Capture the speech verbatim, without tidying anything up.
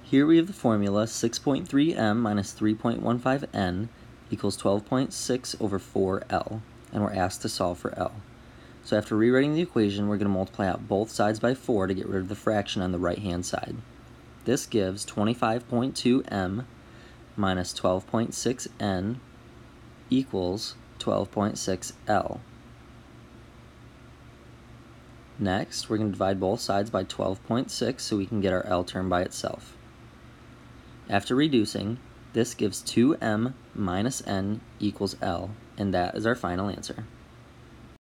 Here we have the formula six point three m minus three point one five n equals twelve point six over four L, and we're asked to solve for L. So after rewriting the equation, we're going to multiply out both sides by four to get rid of the fraction on the right-hand side. This gives twenty-five point two m minus twelve point six n equals twelve point six L. Next, we're going to divide both sides by twelve point six so we can get our L term by itself. After reducing, this gives two m minus n equals L, and that is our final answer.